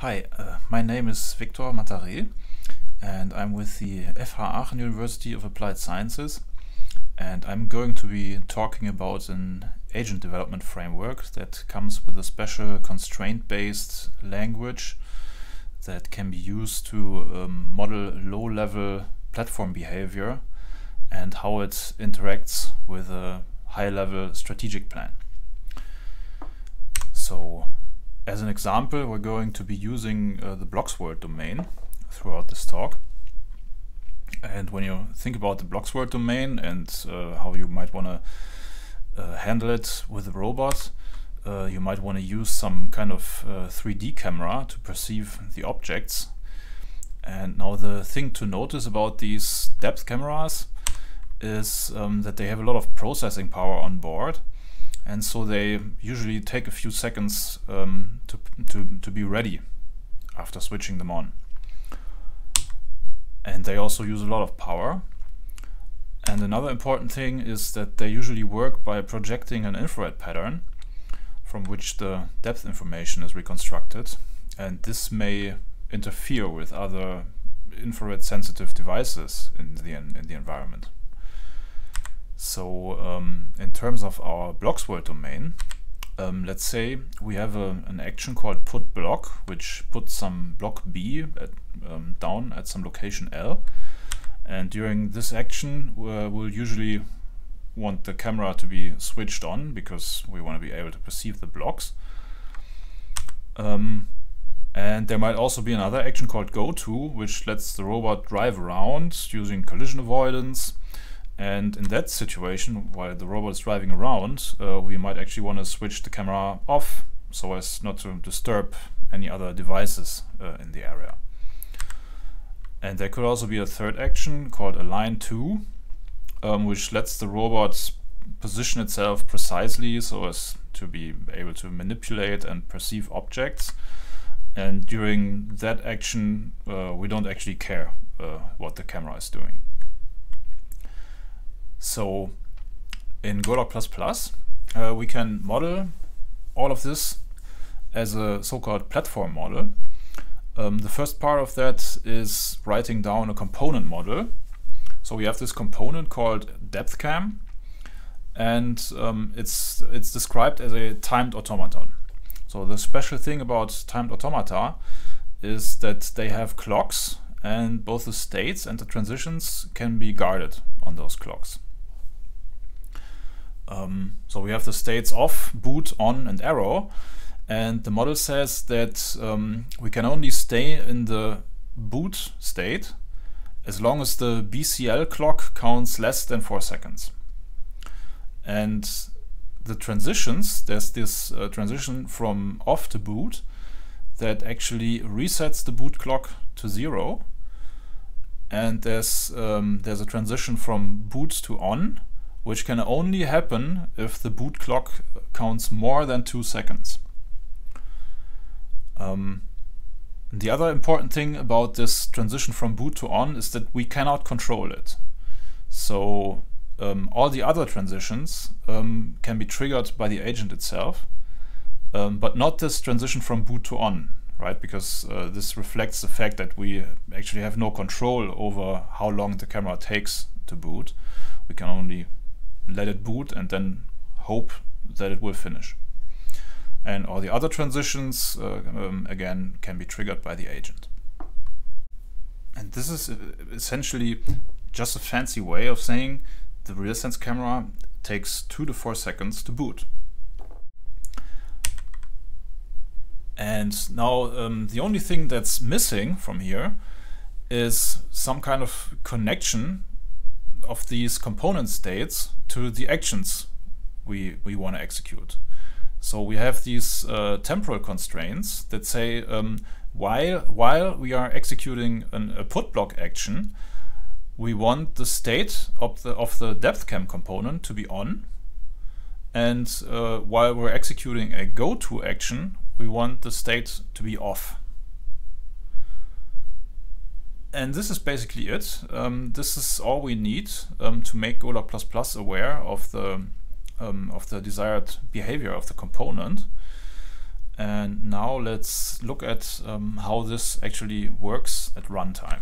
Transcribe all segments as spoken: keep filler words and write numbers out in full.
Hi, uh, my name is Victor Mataré and I'm with the F H Aachen University of Applied Sciences, and I'm going to be talking about an agent development framework that comes with a special constraint-based language that can be used to um, model low-level platform behavior and how it interacts with a high-level strategic plan. So, as an example, we're going to be using uh, the Bloxworld domain throughout this talk. And when you think about the Bloxworld domain and uh, how you might want to uh, handle it with a robot, uh, you might want to use some kind of uh, three D camera to perceive the objects. And now the thing to notice about these depth cameras is um, that they have a lot of processing power on board. And so they usually take a few seconds um, to, to, to be ready after switching them on. And they also use a lot of power. And another important thing is that they usually work by projecting an infrared pattern from which the depth information is reconstructed. And this may interfere with other infrared sensitive devices in the, in the environment. So um, in terms of our Bloxworld domain, um, let's say we have a, an action called put block, which puts some block B at, um, down at some location L. And during this action, uh, we'll usually want the camera to be switched on because we want to be able to perceive the blocks. Um, and there might also be another action called go to, which lets the robot drive around using collision avoidance. And in that situation, while the robot is driving around, uh, we might actually want to switch the camera off so as not to disturb any other devices uh, in the area. And there could also be a third action called align to, um, which lets the robot position itself precisely so as to be able to manipulate and perceive objects. And during that action, uh, we don't actually care uh, what the camera is doing. So in Golang plus plus, uh, we can model all of this as a so-called platform model. Um, the first part of that is writing down a component model. So we have this component called DepthCam, and um, it's, it's described as a timed automaton. So the special thing about timed automata is that they have clocks, and both the states and the transitions can be guarded on those clocks. Um, so we have the states off, boot, on, and arrow, and the model says that um, we can only stay in the boot state as long as the B C L clock counts less than four seconds. And the transitions, there's this uh, transition from off to boot that actually resets the boot clock to zero, and there's um, there's a transition from boot to on, which can only happen if the boot clock counts more than two seconds. Um, the other important thing about this transition from boot to on is that we cannot control it. So um, all the other transitions um, can be triggered by the agent itself, um, but not this transition from boot to on, right? Because uh, this reflects the fact that we actually have no control over how long the camera takes to boot. We can only let it boot and then hope that it will finish. And all the other transitions, uh, um, again, can be triggered by the agent. And this is essentially just a fancy way of saying the RealSense camera takes two to four seconds to boot. And now um, the only thing that's missing from here is some kind of connection of these component states to the actions we, we want to execute. So we have these uh, temporal constraints that say um, while, while we are executing an, a put block action, we want the state of the, of the DepthCam component to be on, and uh, while we're executing a go to action, we want the state to be off. And this is basically it. Um, this is all we need um, to make Golang plus plus aware of the um, of the desired behavior of the component. And now let's look at um, how this actually works at runtime.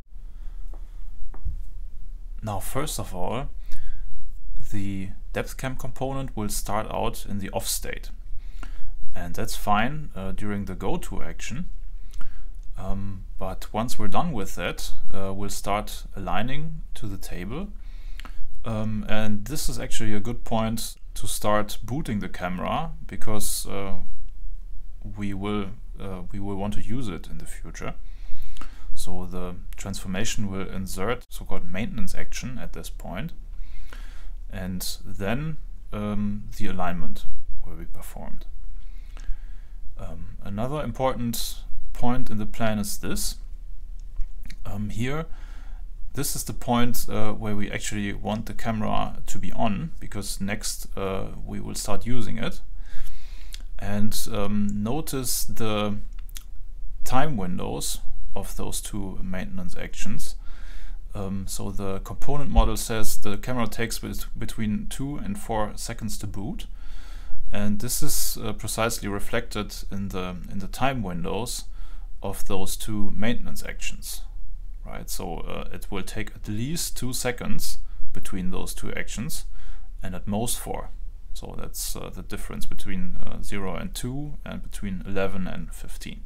Now, first of all, the DepthCam component will start out in the off state. And that's fine uh, during the goTo action. Um, but once we're done with that, uh, we'll start aligning to the table. Um, and this is actually a good point to start booting the camera, because uh, we will uh, we will want to use it in the future. So the transformation will insert so-called maintenance action at this point, and then um, the alignment will be performed. Um, another important point in the plan is this. Um, here, this is the point uh, where we actually want the camera to be on, because next uh, we will start using it. And um, notice the time windows of those two maintenance actions. Um, so the component model says the camera takes bet between two and four seconds to boot, and this is uh, precisely reflected in the in the time windows of those two maintenance actions, right? So uh, it will take at least two seconds between those two actions, and at most four. So that's uh, the difference between uh, zero and two, and between eleven and fifteen.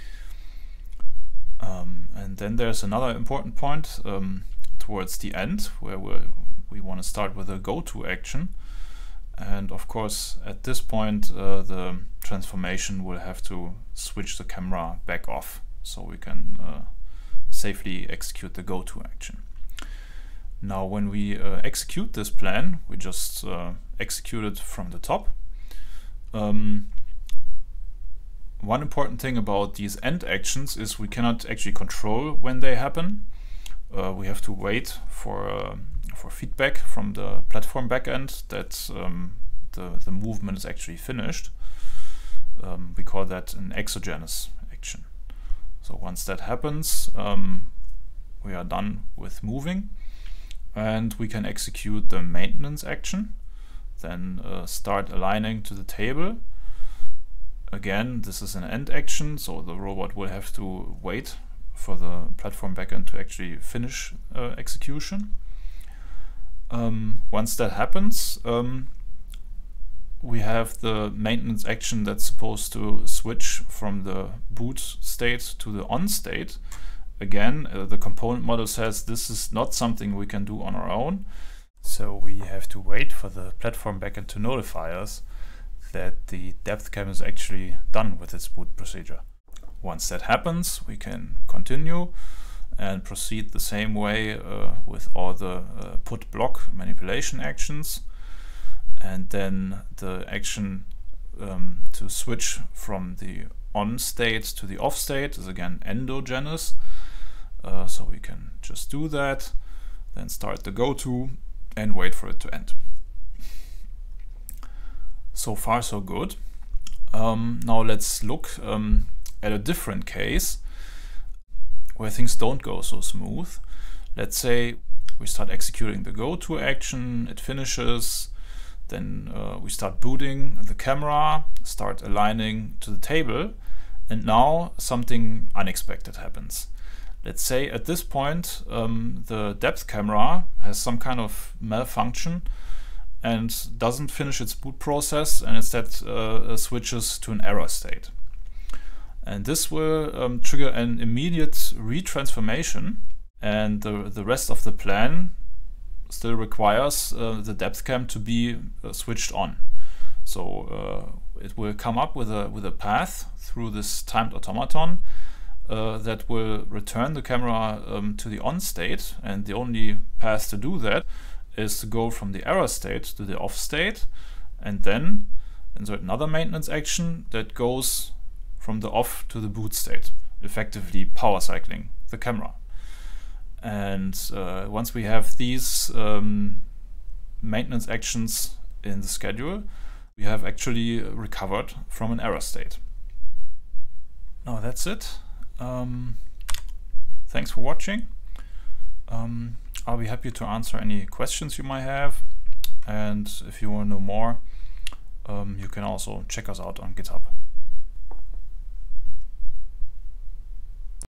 Um, and then there's another important point um, towards the end, where we're, we want to start with a goTo action. And of course, at this point, uh, the transformation will have to switch the camera back off, so we can uh, safely execute the goTo action. Now, when we uh, execute this plan, we just uh, execute it from the top. Um, One important thing about these end actions is we cannot actually control when they happen. Uh, we have to wait for uh, for feedback from the platform backend that um, the, the movement is actually finished. Um, we call that an exogenous action. So once that happens, um, we are done with moving, and we can execute the maintenance action, then uh, start aligning to the table. Again, this is an end action, so the robot will have to wait for the platform backend to actually finish uh, execution. Um, once that happens, um, we have the maintenance action that's supposed to switch from the boot state to the on state. Again, uh, the component model says this is not something we can do on our own, so we have to wait for the platform backend to notify us that the DepthCam is actually done with its boot procedure. Once that happens, we can continue and proceed the same way uh, with all the uh, put block manipulation actions. And then the action um, to switch from the on state to the off state is again endogenous. Uh, so we can just do that, then start the goTo and wait for it to end. So far, so good. Um, now let's look um, at a different case where things don't go so smooth. Let's say we start executing the goTo action, it finishes, then uh, we start booting the camera, start aligning to the table, and now something unexpected happens. Let's say at this point um, the depth camera has some kind of malfunction and doesn't finish its boot process, and instead uh, switches to an error state. And this will um, trigger an immediate retransformation, and the, the rest of the plan still requires uh, the DepthCam to be uh, switched on. So uh, it will come up with a, with a path through this timed automaton uh, that will return the camera um, to the on state, and the only path to do that is to go from the error state to the off state, and then insert another maintenance action that goes from the off to the boot state, effectively power cycling the camera. And uh, once we have these um, maintenance actions in the schedule, we have actually recovered from an error state. Now that's it. Um, thanks for watching. Um, I'll be happy to answer any questions you might have, and if you want to know more, um, you can also check us out on GitHub.